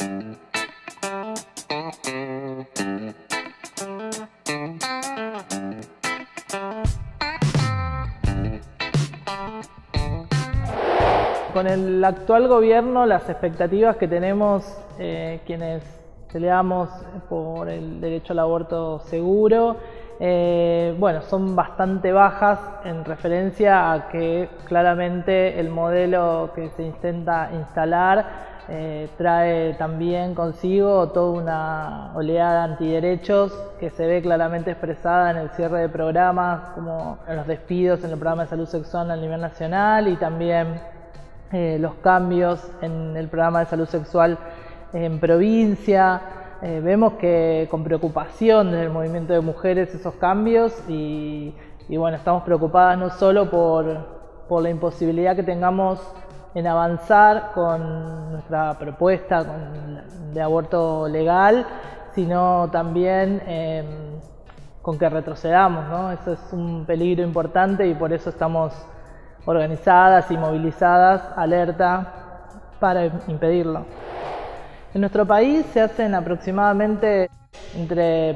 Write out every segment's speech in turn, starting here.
Con el actual gobierno, las expectativas que tenemos quienes peleamos por el derecho al aborto seguro, bueno, son bastante bajas en referencia a que claramente el modelo que se intenta instalar trae también consigo toda una oleada de antiderechos que se ve claramente expresada en el cierre de programas, como en los despidos en el programa de salud sexual a nivel nacional y también los cambios en el programa de salud sexual en provincia. Vemos que con preocupación desde el movimiento de mujeres esos cambios y bueno, estamos preocupadas no solo por la imposibilidad que tengamos en avanzar con nuestra propuesta de aborto legal, sino también con que retrocedamos, ¿no? Eso es un peligro importante y por eso estamos organizadas y movilizadas, alerta, para impedirlo. En nuestro país se hacen aproximadamente entre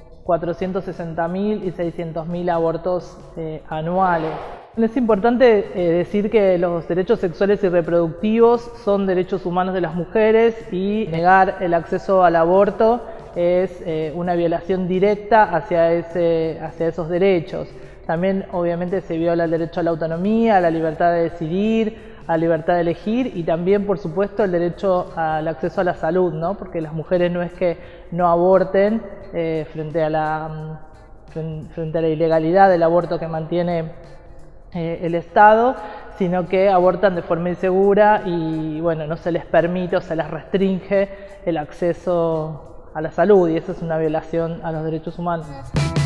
460.000 y 600.000 abortos anuales. Es importante decir que los derechos sexuales y reproductivos son derechos humanos de las mujeres y negar el acceso al aborto es una violación directa hacia esos derechos. También obviamente se viola el derecho a la autonomía, a la libertad de decidir, a la libertad de elegir y también por supuesto el derecho al acceso a la salud, ¿no? Porque las mujeres no es que no aborten frente a la ilegalidad del aborto que mantiene el Estado, sino que abortan de forma insegura y bueno, no se les permite o se les restringe el acceso a la salud y eso es una violación a los derechos humanos.